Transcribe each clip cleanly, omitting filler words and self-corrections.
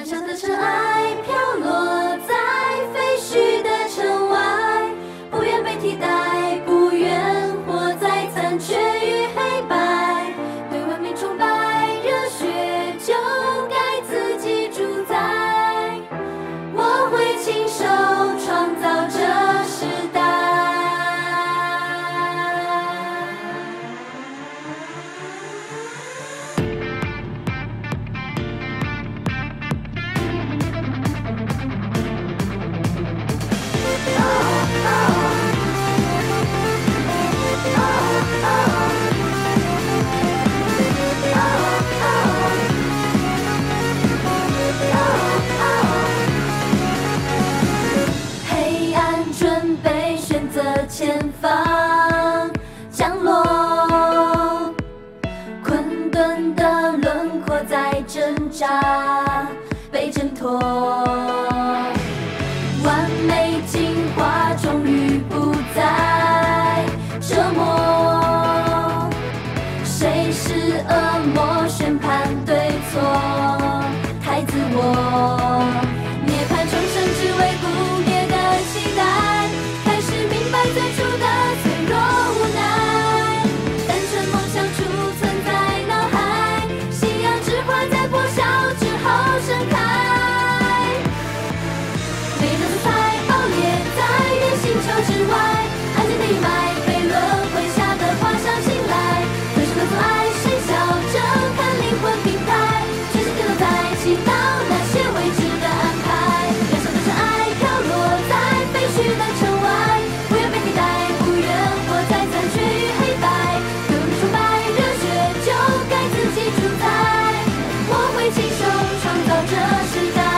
下的尘埃飘落在废墟的城外，不愿被替代，不愿活在残缺与黑白。对文明崇拜，热血就该自己主宰。我会亲手创造这时代。 黑暗准备选择前方降落，困顿的轮廓在挣扎，被挣脱。完美进化终于不再折磨，谁是恶魔？宣判对错，太自我。 涅槃重生，只为不灭的期待。开始明白最初的脆弱无奈，单纯梦想储存在脑海，信仰之花在破晓之后盛开。美的色彩爆裂在月星球之外，安静的一脉被轮回下的花香醒来。分手的阻碍，谁笑着看灵魂平台？全世界都在祈祷那些未知的安排。 去的城外，不愿被替代，不愿活在残缺与黑白。对我们崇拜，热血就该自己主宰。我会亲手创造这时代。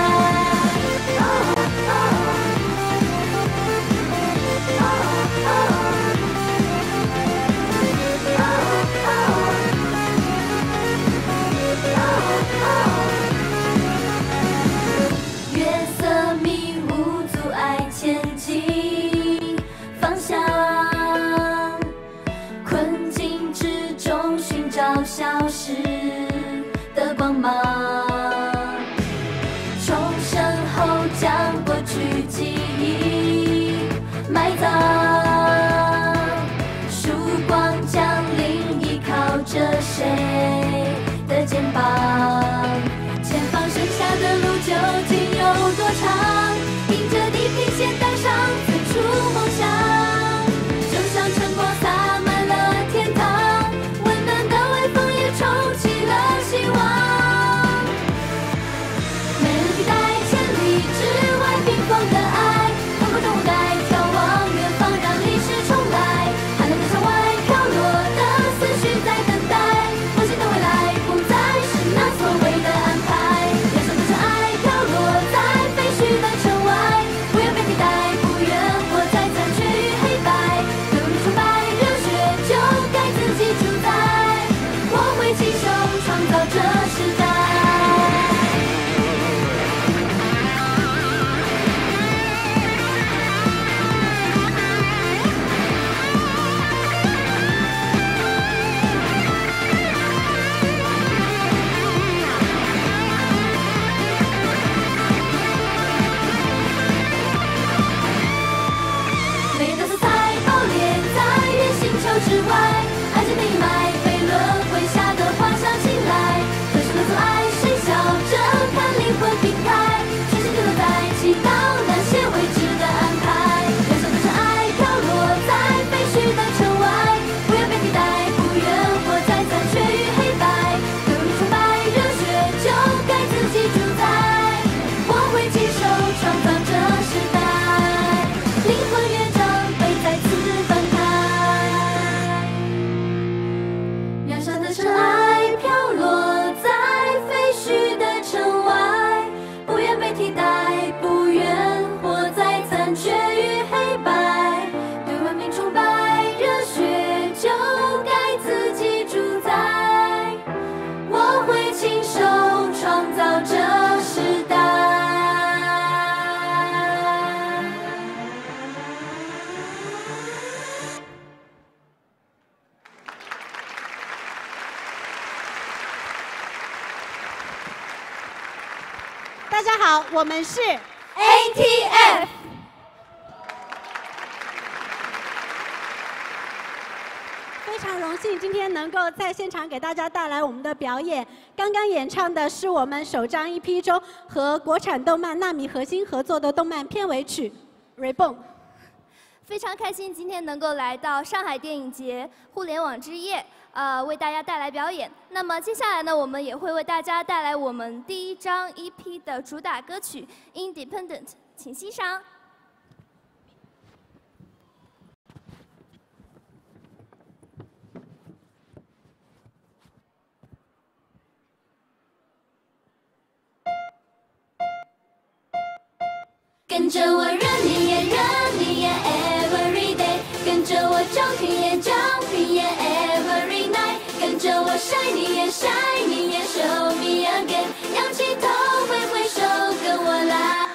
月色迷雾阻碍前进方向，困境之中寻找消失的光芒。重生后将过去记忆埋葬，曙光降临，依靠着谁的肩膀？前方剩下的路究竟有多长？迎着地平线，带上最初梦想，就像晨光洒满了天堂，温暖的微风也冲起了希望。没人替代千里之外冰封的爱，透过中舞台眺望远方，让历史重来。寒冷的窗外飘落的思绪在等待，梦醒的未来不再是那所谓的安排。 创造这时代。美的色彩爆裂在月星球之外，安静的一脉被轮回下的花香醒来。 阻碍，谁笑着看灵魂平台？全世界都在祈祷那些未知的安排。燃烧的尘埃飘落在废墟的城外，不愿被替代，不愿活在残缺与黑白。对我们崇拜，热血就该自己主宰。我会亲手创造这时代，灵魂乐章被再次翻开。 家好，我们是 ATF。 非常荣幸今天能够在现场给大家带来我们的表演。刚刚演唱的是我们首张 EP 中和国产动漫纳米核心合作的动漫片尾曲《Reborn》。 非常开心今天能够来到上海电影节互联网之夜，为大家带来表演。那么接下来呢，我们也会为大家带来我们第一张 EP 的主打歌曲《Independent》，请欣赏。 跟着我 Running yeah Running yeah every day， 跟着我 Jumping yeah Jumping yeah every night， 跟着我 Shining yeah Shining yeah Show me again， 仰起头挥挥手跟我来。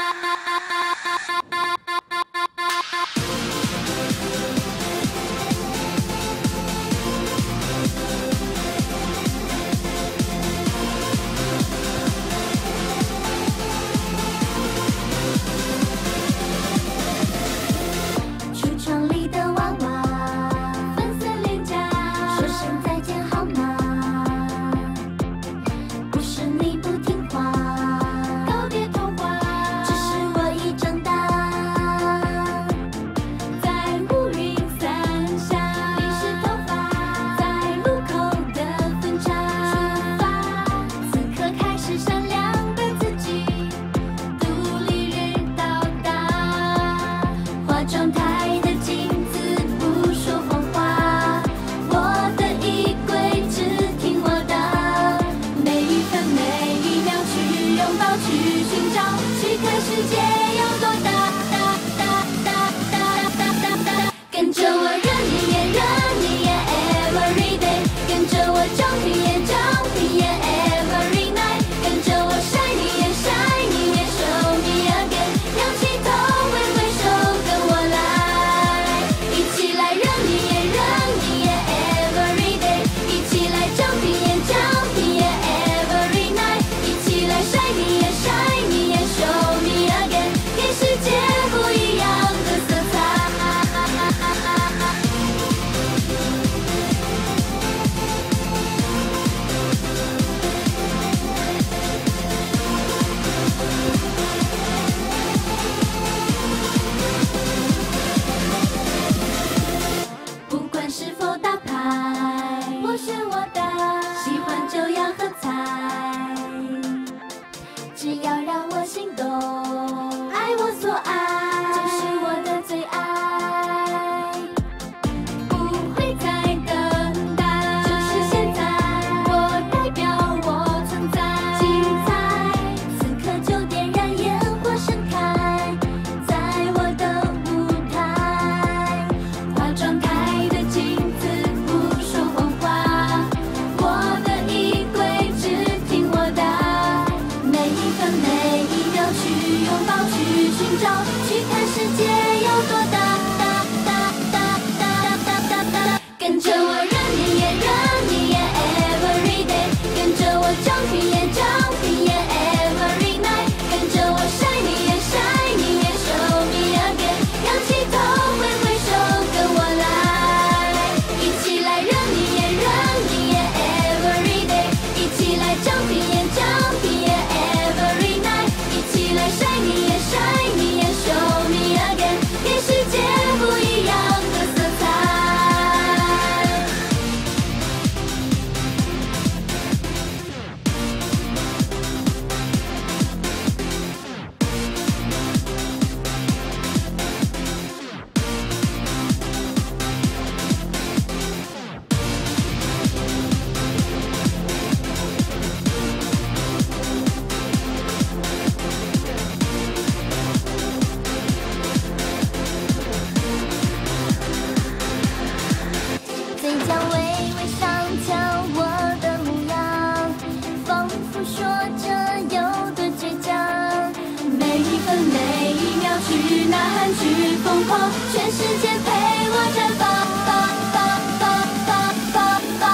去疯狂，全世界陪我绽放，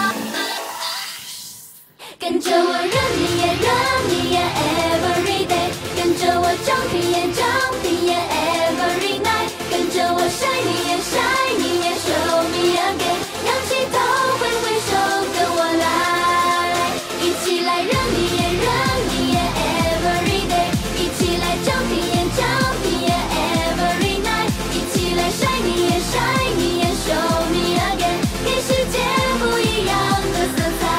跟着我 Running yeah Running yeah every day， 张平眼，every night， 跟着我 shiny 眼，shiny 眼 ，show me again， 仰起头，挥挥手，跟我来，一起来扔一眼，every day， 一起来张平眼，every night， 一起来 shiny 眼，show me again， 给世界不一样的色彩。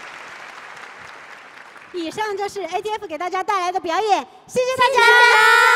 以上就是 ATF 给大家带来的表演，谢谢大家。